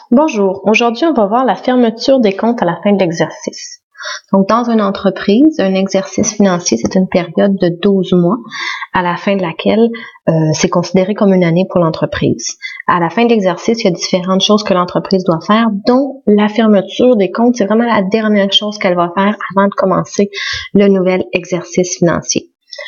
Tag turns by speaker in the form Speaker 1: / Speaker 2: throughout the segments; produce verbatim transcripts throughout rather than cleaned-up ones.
Speaker 1: Bonjour, aujourd'hui on va voir la fermeture des comptes à la fin de l'exercice. Donc dans une entreprise, un exercice financier, c'est une période de douze mois à la fin de laquelle euh, c'est considéré comme une année pour l'entreprise. À la fin de l'exercice, il y a différentes choses que l'entreprise doit faire, dont la fermeture des comptes, c'est vraiment la dernière chose qu'elle va faire avant de commencer le nouvel exercice financier.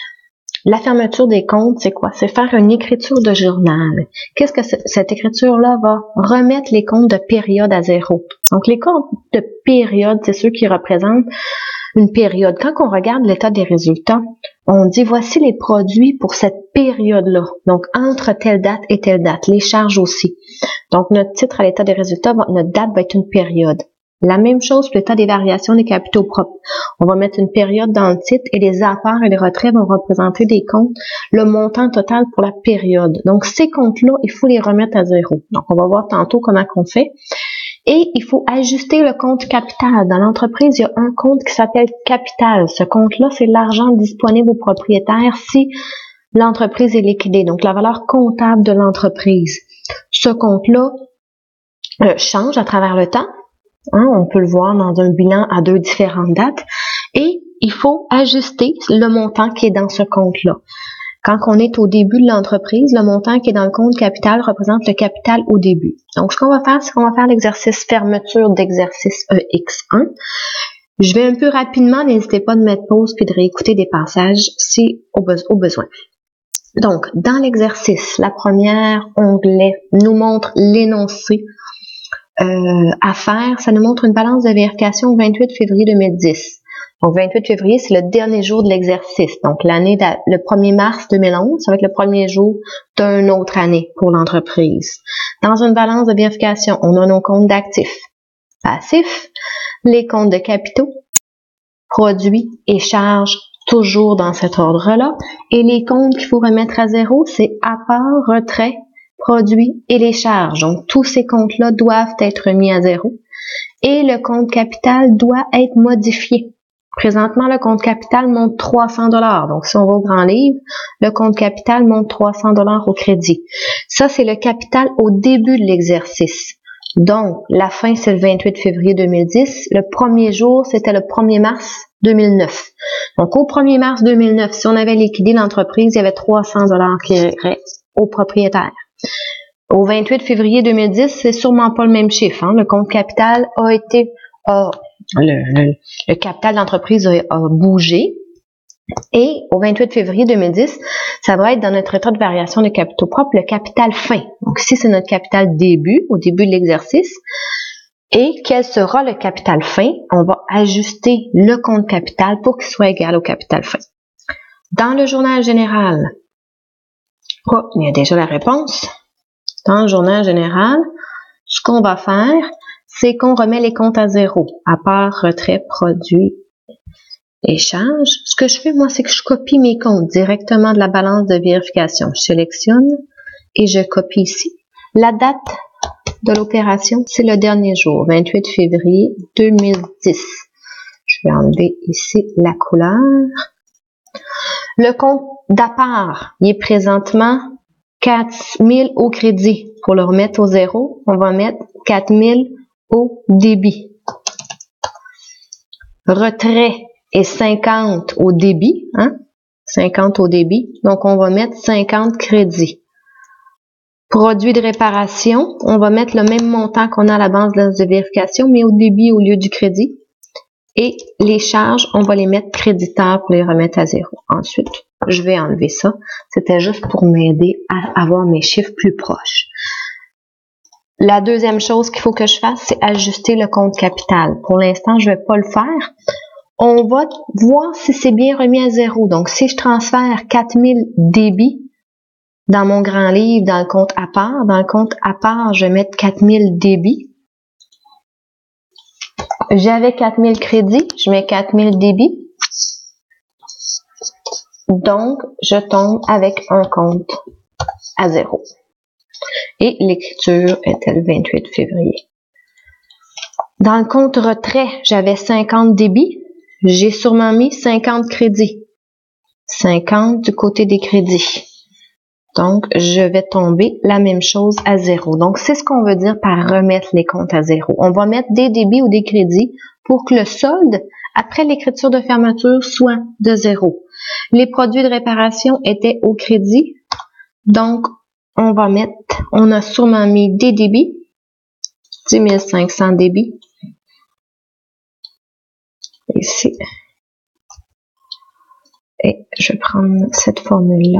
Speaker 1: La fermeture des comptes, c'est quoi? C'est faire une écriture de journal. Qu'est-ce que cette écriture-là va remettre les comptes de période à zéro? Donc, les comptes de période, c'est ceux qui représentent une période. Quand on regarde l'état des résultats, on dit voici les produits pour cette période-là. Donc, entre telle date et telle date. Les charges aussi. Donc, notre titre à l'état des résultats, notre date va être une période. La même chose pour l'état des variations des capitaux propres. On va mettre une période dans le titre et les apports et les retraits vont représenter des comptes, le montant total pour la période. Donc, ces comptes-là, il faut les remettre à zéro. Donc, on va voir tantôt comment on fait. Et il faut ajuster le compte capital. Dans l'entreprise, il y a un compte qui s'appelle capital. Ce compte-là, c'est l'argent disponible aux propriétaires si l'entreprise est liquidée. Donc, la valeur comptable de l'entreprise. Ce compte-là euh, change à travers le temps. Hein, on peut le voir dans un bilan à deux différentes dates. Et il faut ajuster le montant qui est dans ce compte-là. Quand on est au début de l'entreprise, le montant qui est dans le compte capital représente le capital au début. Donc, ce qu'on va faire, c'est qu'on va faire l'exercice fermeture d'exercice E X un. Je vais un peu rapidement, n'hésitez pas de mettre pause puis de réécouter des passages si au, be- au besoin. Donc, dans l'exercice, la première onglet nous montre l'énoncé Euh, à faire, ça nous montre une balance de vérification au vingt-huit février deux mille dix. Donc, vingt-huit février, c'est le dernier jour de l'exercice. Donc, l'année, le premier mars deux mille onze, ça va être le premier jour d'une autre année pour l'entreprise. Dans une balance de vérification, on a nos comptes d'actifs, passifs, les comptes de capitaux, produits et charges, toujours dans cet ordre-là. Et les comptes qu'il faut remettre à zéro, c'est apport, retrait, produits et les charges. Donc, tous ces comptes-là doivent être mis à zéro. Et le compte capital doit être modifié. Présentement, le compte capital monte trois cents dollars. Donc, si on va au grand livre, le compte capital monte trois cents dollars au crédit. Ça, c'est le capital au début de l'exercice. Donc, la fin, c'est le vingt-huit février deux mille dix. Le premier jour, c'était le premier mars deux mille neuf. Donc, au premier mars deux mille neuf, si on avait liquidé l'entreprise, il y avait trois cents dollars qui iraient aux propriétaires. Au vingt-huit février deux mille dix, c'est sûrement pas le même chiffre. Hein? Le compte capital a été, a, le, le, le capital d'entreprise a, a bougé. Et au vingt-huit février deux mille dix, ça va être dans notre état de variation de capitaux propres, le capital fin. Donc ici, c'est notre capital début, au début de l'exercice. Et quel sera le capital fin? On va ajuster le compte capital pour qu'il soit égal au capital fin. Dans le journal général, oh, il y a déjà la réponse. Dans le journal général, ce qu'on va faire, c'est qu'on remet les comptes à zéro, à part retrait, produit et charges. Ce que je fais, moi, c'est que je copie mes comptes directement de la balance de vérification. Je sélectionne et je copie ici. La date de l'opération, c'est le dernier jour, vingt-huit février deux mille dix. Je vais enlever ici la couleur. Le compte d'appart, il est présentement quatre mille au crédit. Pour le remettre au zéro, on va mettre quatre mille au débit. Retrait est cinquante au débit, hein? cinquante au débit. Donc, on va mettre cinquante crédits. Produit de réparation, on va mettre le même montant qu'on a à la base de vérification, mais au débit au lieu du crédit. Et les charges, on va les mettre créditeurs pour les remettre à zéro. Ensuite, je vais enlever ça. C'était juste pour m'aider à avoir mes chiffres plus proches. La deuxième chose qu'il faut que je fasse, c'est ajuster le compte capital. Pour l'instant, je ne vais pas le faire. On va voir si c'est bien remis à zéro. Donc, si je transfère quatre mille débits dans mon grand livre, dans le compte à part, dans le compte à part, je vais mettre quatre mille débits. J'avais quatre mille crédits, je mets quatre mille débits. Donc, je tombe avec un compte à zéro. Et l'écriture était le vingt-huit février. Dans le compte retrait, j'avais cinquante débits. J'ai sûrement mis cinquante crédits. cinquante du côté des crédits. Donc, je vais tomber la même chose à zéro. Donc, c'est ce qu'on veut dire par remettre les comptes à zéro. On va mettre des débits ou des crédits pour que le solde, après l'écriture de fermeture, soit de zéro. Les produits de réparation étaient au crédit. Donc, on va mettre, on a sûrement mis des débits. dix mille cinq cents débits. Ici. Et je vais prendre cette formule-là.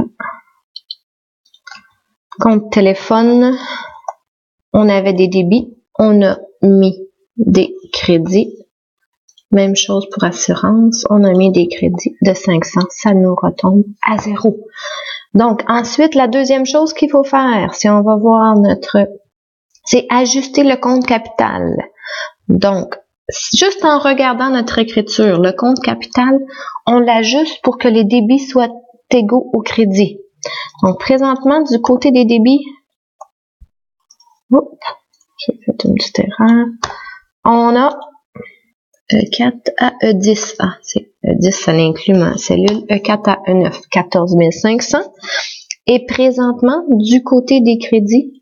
Speaker 1: Compte téléphone, on avait des débits, on a mis des crédits. Même chose pour assurance, on a mis des crédits de cinq cents, ça nous retombe à zéro. Donc, ensuite, la deuxième chose qu'il faut faire, si on va voir notre, c'est ajuster le compte capital. Donc, juste en regardant notre écriture, le compte capital, on l'ajuste pour que les débits soient égaux au crédit. Donc, présentement, du côté des débits, oups, j'ai fait une petite erreur, on a E quatre à E dix. Ah, c'est E dix, ça l'inclut ma cellule. E quatre à E neuf, quatorze mille cinq cents. Et présentement, du côté des crédits,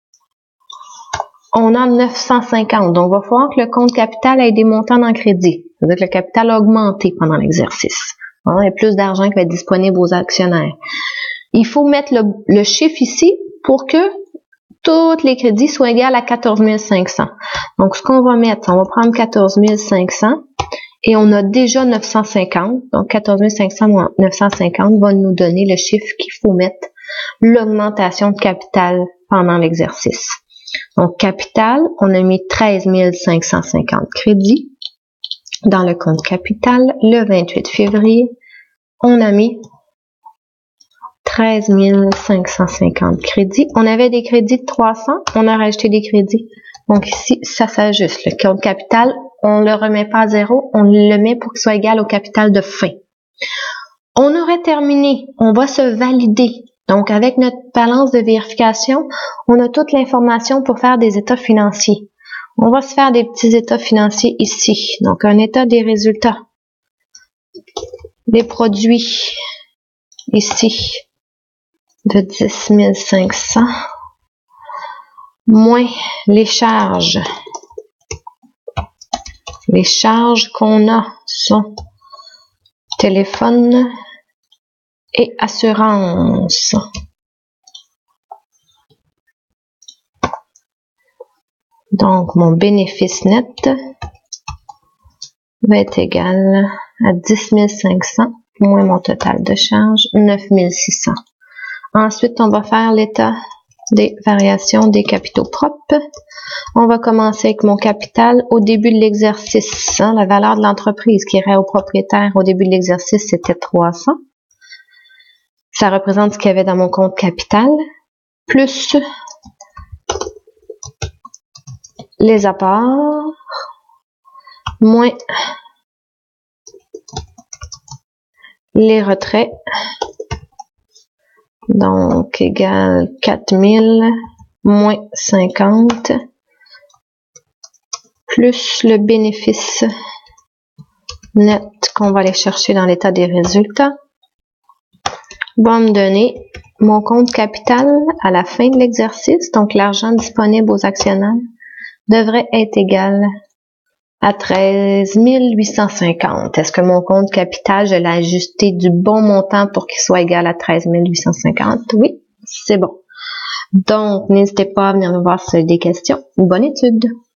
Speaker 1: on a neuf cent cinquante. Donc, il va falloir que le compte capital ait des montants dans le crédit. C'est-à-dire que le capital a augmenté pendant l'exercice. Il y a plus d'argent qui va être disponible aux actionnaires. Il faut mettre le, le chiffre ici pour que tous les crédits soient égaux à quatorze mille cinq cents. Donc, ce qu'on va mettre, on va prendre quatorze mille cinq cents et on a déjà neuf cent cinquante. Donc, quatorze mille cinq cents moins neuf cent cinquante va nous donner le chiffre qu'il faut mettre, l'augmentation de capital pendant l'exercice. Donc, capital, on a mis treize mille cinq cent cinquante crédits dans le compte capital. Le vingt-huit février, on a mis treize mille cinq cent cinquante crédits. On avait des crédits de trois cents, on a rajouté des crédits. Donc ici, ça s'ajuste. Le compte capital, on ne le remet pas à zéro, on le met pour qu'il soit égal au capital de fin. On aurait terminé, on va se valider. Donc avec notre balance de vérification, on a toute l'information pour faire des états financiers. On va se faire des petits états financiers ici. Donc un état des résultats. Des produits ici de dix mille cinq cents moins les charges. Les charges qu'on a sont téléphone et assurance. Donc, mon bénéfice net va être égal à dix mille cinq cents moins mon total de charges, neuf mille six cents. Ensuite, on va faire l'état des variations des capitaux propres. On va commencer avec mon capital au début de l'exercice. Hein, la valeur de l'entreprise qui irait au propriétaire au début de l'exercice, c'était trois cents. Ça représente ce qu'il y avait dans mon compte capital, plus les apports, moins les retraits. Donc, égal quatre mille moins cinquante plus le bénéfice net qu'on va aller chercher dans l'état des résultats va me donner mon compte capital à la fin de l'exercice. Donc, l'argent disponible aux actionnaires devrait être égal à treize mille huit cent cinquante. Est-ce que mon compte capital, je l'ai ajusté du bon montant pour qu'il soit égal à treize mille huit cent cinquante? Oui, c'est bon. Donc, n'hésitez pas à venir me voir si vous avez des questions. Bonne étude!